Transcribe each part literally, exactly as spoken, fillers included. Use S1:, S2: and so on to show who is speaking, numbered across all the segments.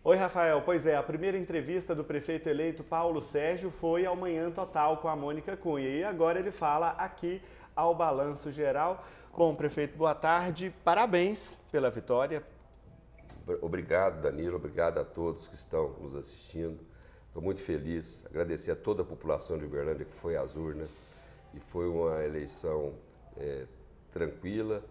S1: Oi, Rafael. Pois é, a primeira entrevista do prefeito eleito Paulo Sérgio foi ao Manhã Total com a Mônica Cunha. E agora ele fala aqui ao Balanço Geral. Bom, prefeito, boa tarde. Parabéns pela vitória.
S2: Obrigado, Danilo. Obrigado a todos que estão nos assistindo. Estou muito feliz. Agradecer a toda a população de Uberlândia que foi às urnas. E foi uma eleição é, tranquila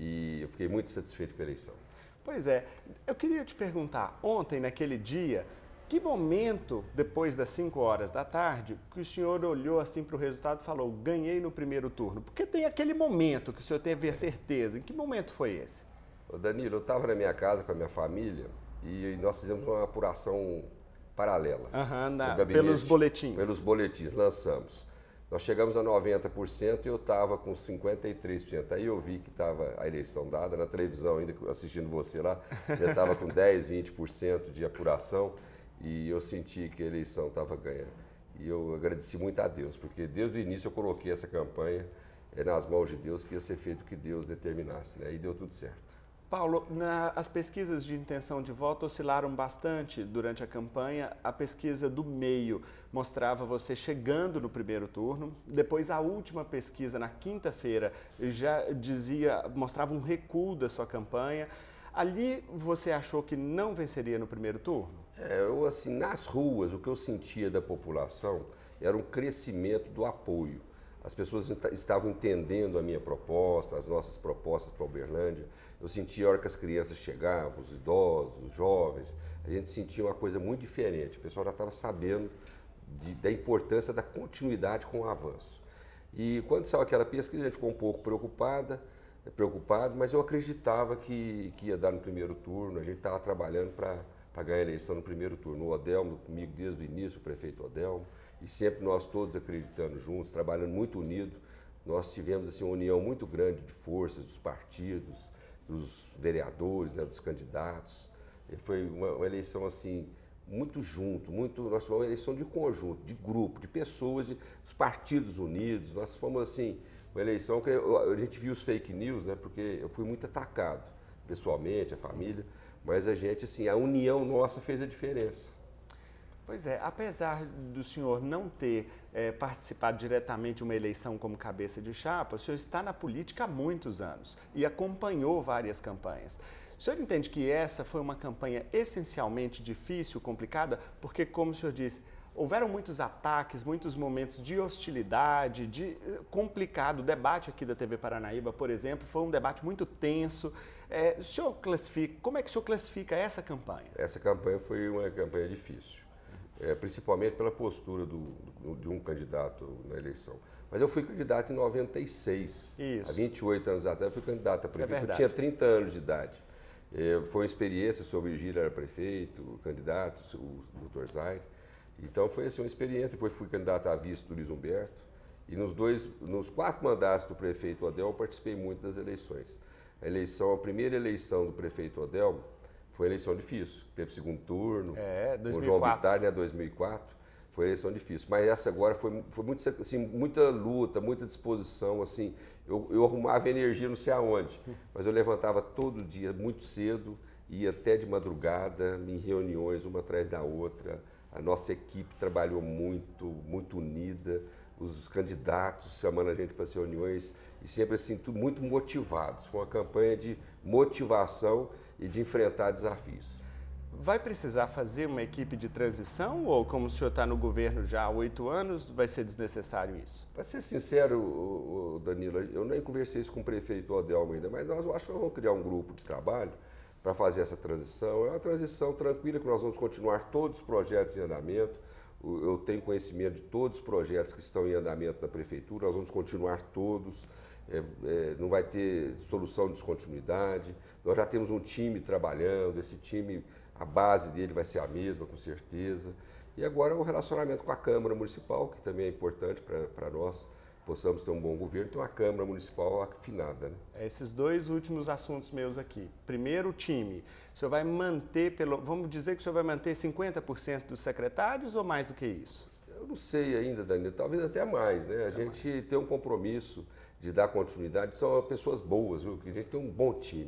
S2: e eu fiquei muito satisfeito com a eleição.
S1: Pois é, eu queria te perguntar, ontem, naquele dia, que momento, depois das cinco horas da tarde, que o senhor olhou assim para o resultado e falou, ganhei no primeiro turno? Porque tem aquele momento que o senhor teve a certeza. Em que momento foi esse?
S2: Ô Danilo, eu estava na minha casa com a minha família e nós fizemos uma apuração paralela.
S1: Uhum, na, pelos boletins.
S2: Pelos boletins, lançamos. Nós chegamos a noventa por cento e eu estava com cinquenta e três por cento. Aí eu vi que estava a eleição dada, na televisão ainda, assistindo você lá, já estava com dez, vinte por cento de apuração e eu senti que a eleição estava ganha. E eu agradeci muito a Deus, porque desde o início eu coloquei essa campanha é, nas mãos de Deus, que ia ser feito o que Deus determinasse, né? E deu tudo certo.
S1: Paulo, na, as pesquisas de intenção de voto oscilaram bastante durante a campanha. A pesquisa do Meio mostrava você chegando no primeiro turno. Depois, a última pesquisa, na quinta-feira, já dizia, mostrava um recuo da sua campanha. Ali, você achou que não venceria no primeiro turno?
S2: É, eu, assim, nas ruas, o que eu sentia da população era um crescimento do apoio. As pessoas estavam entendendo a minha proposta, as nossas propostas para Uberlândia. Eu sentia a hora que as crianças chegavam, os idosos, os jovens, a gente sentia uma coisa muito diferente. O pessoal já estava sabendo de, da importância da continuidade com o avanço. E quando saiu aquela pesquisa, a gente ficou um pouco preocupada, preocupado, mas eu acreditava que, que ia dar no primeiro turno. A gente estava trabalhando para para ganhar a eleição no primeiro turno. O Odelmo, comigo desde o início, o prefeito Odelmo, e sempre nós todos acreditando juntos, trabalhando muito unido. Nós tivemos assim, uma união muito grande de forças dos partidos, dos vereadores, né, dos candidatos. E foi uma, uma eleição assim, muito junto, muito, nós fomos uma eleição de conjunto, de grupo, de pessoas, de, dos partidos unidos. Nós fomos assim, uma eleição que eu, a gente viu os fake news, né, porque eu fui muito atacado, pessoalmente, a família. Mas a gente, assim, a união nossa fez a diferença.
S1: Pois é, apesar do senhor não ter é, participado diretamente de uma eleição como cabeça de chapa, o senhor está na política há muitos anos e acompanhou várias campanhas. O senhor entende que essa foi uma campanha essencialmente difícil, complicada, porque, como o senhor disse, houveram muitos ataques, muitos momentos de hostilidade, de complicado. O debate aqui da T V Paranaíba, por exemplo, foi um debate muito tenso. É, o senhor classifica, como é que o senhor classifica essa campanha?
S2: Essa campanha foi uma campanha difícil, é, principalmente pela postura do, do, de um candidato na eleição. Mas eu fui candidato em noventa e seis,
S1: Isso.
S2: Há vinte e oito anos atrás, eu fui candidato a prefeito.
S1: É
S2: eu tinha trinta anos de idade. É, foi uma experiência, o senhor Virgílio era prefeito, o candidato, o doutor Zaire. Então foi assim, uma experiência, depois fui candidato a vice do Luiz Humberto e nos, dois, nos quatro mandatos do prefeito Odelmo eu participei muito das eleições. A eleição, a primeira eleição do prefeito Odelmo foi uma eleição difícil, teve segundo turno,
S1: é, dois mil e quatro.
S2: Com o João Vittar, né, dois mil e quatro, foi uma eleição difícil, mas essa agora foi, foi muito, assim, muita luta, muita disposição, assim, eu, eu arrumava energia não sei aonde, mas eu levantava todo dia muito cedo, ia até de madrugada, em reuniões uma atrás da outra. A nossa equipe trabalhou muito, muito unida, os candidatos chamando a gente para as reuniões e sempre assim, tudo muito motivados. Foi uma campanha de motivação e de enfrentar desafios.
S1: Vai precisar fazer uma equipe de transição ou, como o senhor está no governo já há oito anos, vai ser desnecessário isso?
S2: Para ser sincero, Danilo, eu nem conversei isso com o prefeito Odelmo ainda, mas nós acho que nós vamos criar um grupo de trabalho para fazer essa transição. É uma transição tranquila, que nós vamos continuar todos os projetos em andamento. Eu tenho conhecimento de todos os projetos que estão em andamento na prefeitura, nós vamos continuar todos. É, é, não vai ter solução de descontinuidade. Nós já temos um time trabalhando, esse time, a base dele vai ser a mesma, com certeza. E agora o relacionamento com a Câmara Municipal, que também é importante para nós, possamos ter um bom governo, ter uma Câmara Municipal afinada. Né?
S1: Esses dois últimos assuntos meus aqui. Primeiro, o time. O senhor vai manter, pelo, vamos dizer que o senhor vai manter cinquenta por cento dos secretários ou mais do que isso?
S2: Eu não sei ainda, Danilo, talvez até mais, né? A gente mais. tem um compromisso de dar continuidade, são pessoas boas, viu? Que a gente tem um bom time.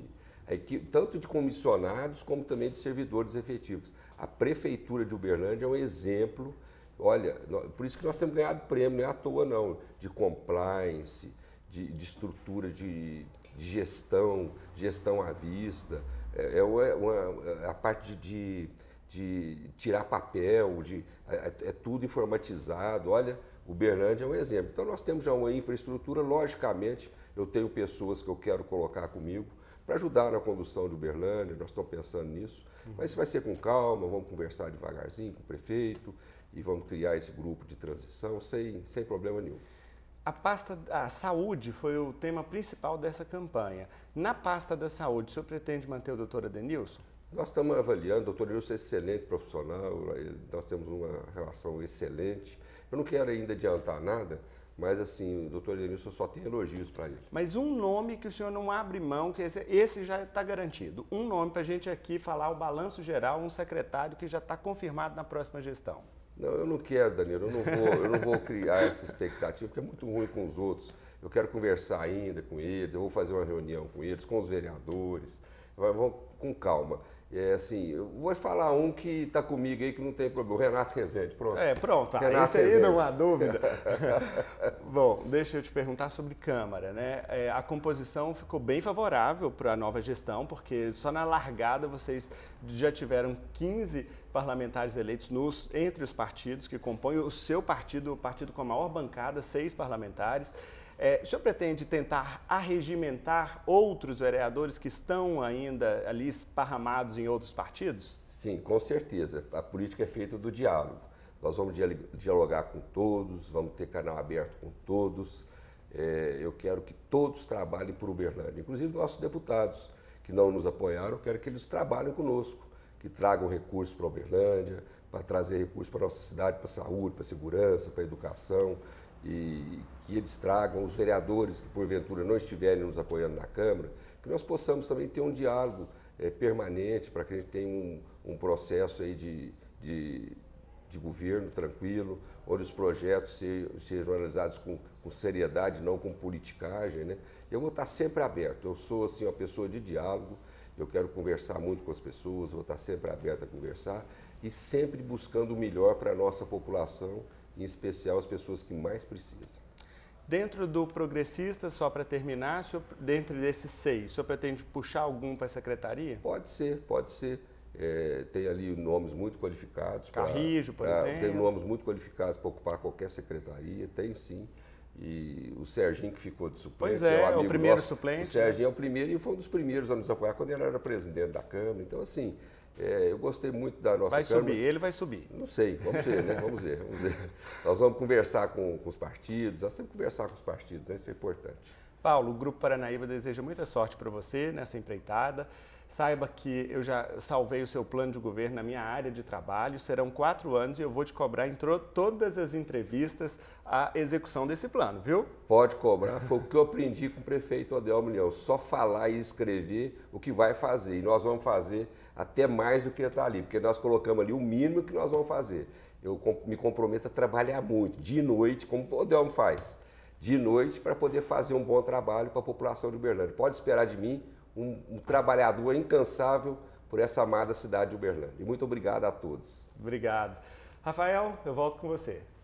S2: a equipe, tanto de comissionados como também de servidores efetivos. A Prefeitura de Uberlândia é um exemplo, olha, por isso que nós temos ganhado prêmio, não é à toa não, de compliance, de, de estrutura de, de gestão, gestão à vista, é, é uma, a parte de, de, de tirar papel, de, é, é tudo informatizado, olha, Uberlândia é um exemplo. Então nós temos já uma infraestrutura, logicamente eu tenho pessoas que eu quero colocar comigo para ajudar na condução de Uberlândia, nós estamos pensando nisso, uhum. Mas vai ser com calma, vamos conversar devagarzinho com o prefeito e vamos criar esse grupo de transição sem, sem problema nenhum.
S1: A pasta da saúde foi o tema principal dessa campanha. Na pasta da saúde, o senhor pretende manter o doutor Adenilson?
S2: Nós estamos avaliando, o doutor Adenilson é excelente profissional, nós temos uma relação excelente. Eu não quero ainda adiantar nada, mas assim, o doutor Adenilson só tem elogios para ele.
S1: Mas um nome que o senhor não abre mão, que esse, esse já está garantido. Um nome para a gente aqui falar o balanço geral, um secretário que já está confirmado na próxima gestão.
S2: Não, eu não quero, Danilo, eu não vou, eu não vou criar essa expectativa, porque é muito ruim com os outros. Eu quero conversar ainda com eles, eu vou fazer uma reunião com eles, com os vereadores, vamos com calma. É assim, eu vou falar um que está comigo aí que não tem problema, o Renato Rezende, pronto.
S1: É, pronto,
S2: Renato
S1: esse aí
S2: Rezende.
S1: não há dúvida. Bom, deixa eu te perguntar sobre Câmara, né? É, a composição ficou bem favorável para a nova gestão, porque só na largada vocês já tiveram quinze parlamentares eleitos nos, entre os partidos que compõem o seu partido, o partido com a maior bancada, seis parlamentares. É, o senhor pretende tentar arregimentar outros vereadores que estão ainda ali esparramados em outros partidos?
S2: Sim, com certeza. A política é feita do diálogo. Nós vamos dialogar com todos, vamos ter canal aberto com todos. É, eu quero que todos trabalhem por Uberlândia, inclusive nossos deputados que não nos apoiaram, eu quero que eles trabalhem conosco, que tragam recursos para Uberlândia, para trazer recursos para a nossa cidade, para a saúde, para a segurança, para a educação. E que eles tragam, os vereadores que porventura não estiverem nos apoiando na Câmara, que nós possamos também ter um diálogo é, permanente para que a gente tenha um, um processo aí de, de, de governo tranquilo, onde os projetos se, sejam analisados com, com seriedade, não com politicagem, né? Eu vou estar sempre aberto, eu sou assim uma pessoa de diálogo, eu quero conversar muito com as pessoas, vou estar sempre aberto a conversar e sempre buscando o melhor para a nossa população, em especial as pessoas que mais precisam.
S1: Dentro do Progressista, só para terminar, senhor, dentro desses seis, o senhor pretende puxar algum para a secretaria?
S2: Pode ser, pode ser. É, tem ali nomes muito qualificados.
S1: Carrijo, por
S2: pra,
S1: exemplo.
S2: Tem nomes muito qualificados para ocupar qualquer secretaria, tem sim. E o Serginho que ficou de suplente.
S1: Pois é,
S2: é o,
S1: o primeiro
S2: nosso,
S1: suplente.
S2: O Serginho é o primeiro e foi um dos primeiros a nos apoiar quando ele era presidente da Câmara. Então, assim, é, eu gostei muito da nossa
S1: vai
S2: Câmara.
S1: Vai subir, ele vai subir.
S2: Não sei, vamos ver, né? Vamos ver, vamos ver. Nós vamos conversar com, com os partidos, nós temos que conversar com os partidos, né? Isso é importante.
S1: Paulo, o Grupo Paranaíba deseja muita sorte para você nessa empreitada. Saiba que eu já salvei o seu plano de governo na minha área de trabalho, serão quatro anos e eu vou te cobrar em todas as entrevistas a execução desse plano, viu?
S2: Pode cobrar, foi o que eu aprendi com o prefeito Adelmo União, só falar e escrever o que vai fazer. E nós vamos fazer até mais do que está ali, porque nós colocamos ali o mínimo que nós vamos fazer. Eu me comprometo a trabalhar muito, de noite, como o Adelmo faz, de noite para poder fazer um bom trabalho para a população de Uberlândia. Pode esperar de mim Um, um trabalhador incansável por essa amada cidade de Uberlândia. E muito obrigado a todos.
S1: Obrigado. Rafael, eu volto com você.